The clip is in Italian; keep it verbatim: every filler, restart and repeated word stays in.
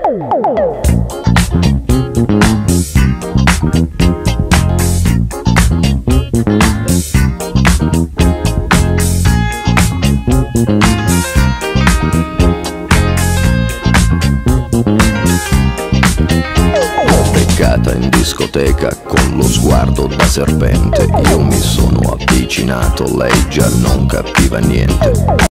In discoteca con lo sguardo da serpente, io mi sono avvicinato, lei già non capiva niente.